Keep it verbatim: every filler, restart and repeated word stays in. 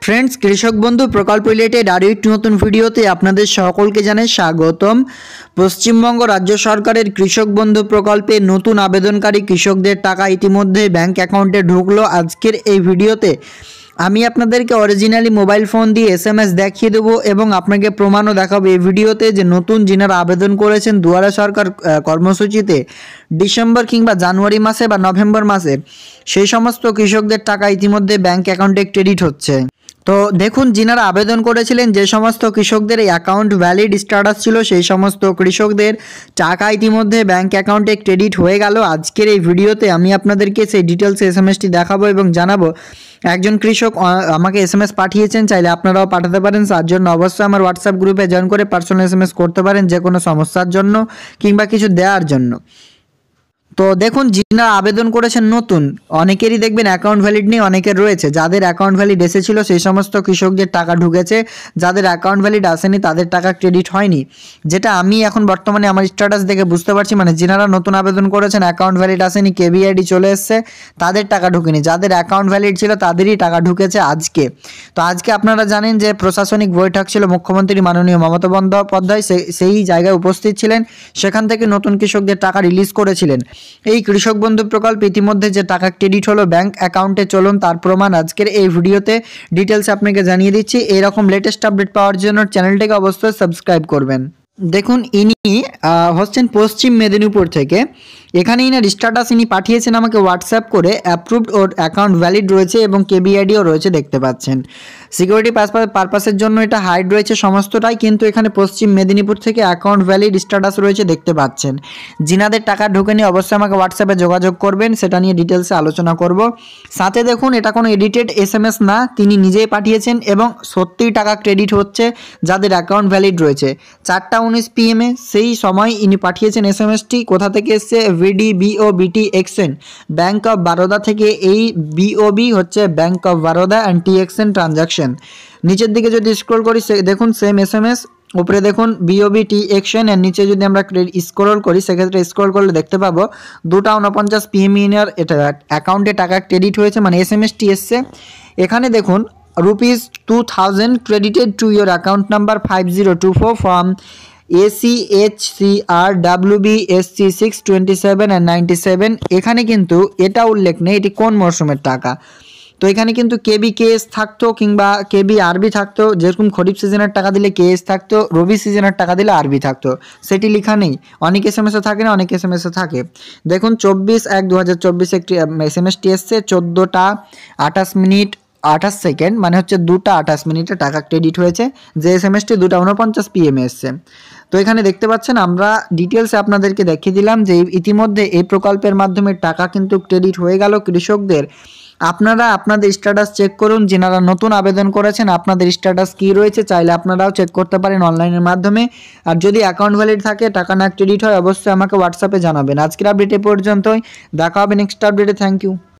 Friends कृषक बंधु प्रकल्प रिलेटेड आरो एक नतून भिडियोते आपनादेर सकलके जानाई स्वागतम। पश्चिमबंग राज्य सरकारेर कृषक बंधु प्रकल्पे नतून आवेदनकारी कृषकदेर टाका इतिमध्ये बैंक अ্যাকাউন্টে ढुकलो। आजकेर এই ভিডিওতে আমি আপনাদেরকে অরিজিনালি মোবাইল ফোন দিয়ে এসএমএস দেখিয়ে দেব এবং আপনাকে প্রমাণও দেখাবো এই ভিডিওতে যে নতুন যিনারা আবেদন করেছেন দুয়ারে সরকার কর্মসূচিতে ডিসেম্বর কিংবা জানুয়ারি মাসে বা নভেম্বর মাসে সেই সমস্ত কৃষকদের টাকা ইতিমধ্যে ব্যাংক অ্যাকাউন্টে ক্রেডিট হচ্ছে। তো দেখুন যিনারা আবেদন করেছিলেন যে সমস্ত কৃষকদের এই অ্যাকাউন্ট ভ্যালিড স্ট্যাটাস ছিল সেই সমস্ত কৃষকদের টাকা ইতিমধ্যে ব্যাংক অ্যাকাউন্টে ক্রেডিট হয়ে গেল। আজকের এই ভিডিওতে আমি আপনাদেরকে সেই ডিটেলস এসএমএসটি দেখাবো এবং জানাবো। একজন কৃষক আমাকে এসএমএস পাঠিয়েছেন, চাইলে আপনারাও পাঠাতে পারেন। তার জন্য অবশ্যই আমার হোয়াটসঅ্যাপ গ্রুপে জয়েন করে পার্সোনাল এসএমএস করতে পারেন যে কোনো সমস্যার জন্য কিংবা কিছু দেওয়ার জন্য। তো দেখুন যিনারা আবেদন করেছেন নতুন অনেকেরই দেখবেন অ্যাকাউন্ট ভ্যালিড নেই, অনেকের রয়েছে। যাদের অ্যাকাউন্ট ভ্যালিড এসেছিল সেই সমস্ত কৃষকদের টাকা ঢুকেছে, যাদের অ্যাকাউন্ট ভ্যালিড আসেনি তাদের টাকা ক্রেডিট হয়নি। যেটা আমি এখন বর্তমানে আমার স্ট্যাটাস দেখে বুঝতে পারছি, মানে যিনারা নতুন আবেদন করেছেন অ্যাকাউন্ট ভ্যালিড আসেনি, কেবিআইডি চলে এসছে, তাদের টাকা ঢুকেনি। যাদের অ্যাকাউন্ট ভ্যালিড ছিল তাদেরই টাকা ঢুকেছে আজকে। তো আজকে আপনারা জানেন যে প্রশাসনিক বৈঠক ছিল, মুখ্যমন্ত্রী মাননীয় মমতা বন্দ্যোপাধ্যায় সেই জায়গায় উপস্থিত ছিলেন, সেখান থেকে নতুন কৃষকদের টাকা রিলিজ করেছিলেন। এই কৃষক বন্ধু প্রকল্প ইতিমধ্যে যে টাকা ক্রেডিট হলো ব্যাংক অ্যাকাউন্টে, চলুন তার প্রমাণ আজকের এই ভিডিওতে ডিটেলস আপনাকে জানিয়ে দিচ্ছি। এরকম লেটেস্ট আপডেট পাওয়ার জন্য চ্যানেলটাকে অবশ্যই সাবস্ক্রাইব করবেন। দেখুন ইনি হচ্ছেন পশ্চিম মেদিনীপুর থেকে। এখানে ইনার স্ট্যাটাস ইনি পাঠিয়েছেন আমাকে হোয়াটসঅ্যাপ করে, অ্যাপ্রুভড ওর অ্যাকাউন্ট ভ্যালিড রয়েছে এবং কেবিআইডিও রয়েছে, দেখতে পাচ্ছেন। সিকিউরিটি পারপাসের জন্য এটা হাইড রয়েছে সমস্তটাই, কিন্তু এখানে পশ্চিম মেদিনীপুর থেকে অ্যাকাউন্ট ভ্যালিড স্ট্যাটাস রয়েছে, দেখতে পাচ্ছেন। যিনাদের টাকা ঢোকেনি অবশ্যই আমাকে হোয়াটসঅ্যাপে যোগাযোগ করবেন, সেটা নিয়ে ডিটেলসে আলোচনা করব। সাথে দেখুন এটা কোনো এডিটেড এসএমএস না, তিনি নিজেই পাঠিয়েছেন এবং সত্যিই টাকা ক্রেডিট হচ্ছে যাদের অ্যাকাউন্ট ভ্যালিড রয়েছে। চারটা উনিশ পিএমে সেই সময় ইনি পাঠিয়েছেন এসএমএসটি। কোথা থেকে এসছে? VD BOBT exchange bank of Baroda থেকে। এই বিওবি হচ্ছে bank of Baroda and T exchange transaction. নিচের দিকে যদি স্ক্রল করি দেখুন সেম এসএমএস, উপরে দেখুন বিওবি টি এক্সচেঞ্জ, এর নিচে যদি আমরা স্ক্রল করি সেক্ষেত্রে স্ক্রল করলে দেখতে পাবো দুটা উনপঞ্চাশ পিএম ইনার এটা অ্যাকাউন্টে টাকা ক্রেডিট হয়েছে, মানে এসএমএসটি এসছে। এখানে দেখুন rupees two thousand credited to your account number five zero two four from A C H C R W B S C six twenty seven and ninety seven. এখানে কিন্তু এটা উল্লেখ নেই এটি কোন মরশুমের টাকা। তো এখানে কিন্তু কেবি কেএস থাকতো কিংবা কেবি আরবি থাকতো, যেরকম খরিফ সিজনের টাকা দিলে কেএস থাকতো, রবি সিজনের টাকা দিলে আরবি থাকতো, সেটি লেখা নেই। অনেক এস এম এসে থাকে না, অনেক এস এম এসে থাকে। দেখুন চব্বিশ এক দু হাজার চব্বিশে একটি এস এম এসটি এসছে, চোদ্দোটা আঠাশ মিনিট আঠাশ সেকেন্ড, মানে হচ্ছে দুটা আঠাশ মিনিটে টাকা ক্রেডিট হয়েছে। যে এস এম এসটি দুটা উনপঞ্চাশ পিএমে এসছে। তো এখানে দেখতে পাচ্ছেন আমরা ডিটেলসে আপনাদেরকে দেখিয়ে দিলাম যে ইতিমধ্যে এই প্রকল্পের মাধ্যমে টাকা কিন্তু ক্রেডিট হয়ে গেল কৃষকদের। আপনারা আপনাদের স্ট্যাটাস চেক করুন, যিনারা নতুন আবেদন করেছেন আপনাদের স্ট্যাটাস কী রয়েছে চাইলে আপনারাও চেক করতে পারেন অনলাইনের মাধ্যমে। আর যদি অ্যাকাউন্ট ভ্যালিড থাকে টাকা না ক্রেডিট হয় অবশ্যই আমাকে হোয়াটসঅ্যাপে জানাবেন। আজকের আপডেট এ পর্যন্তই, দেখা হবে নেক্সট আপডেটে। Thank you.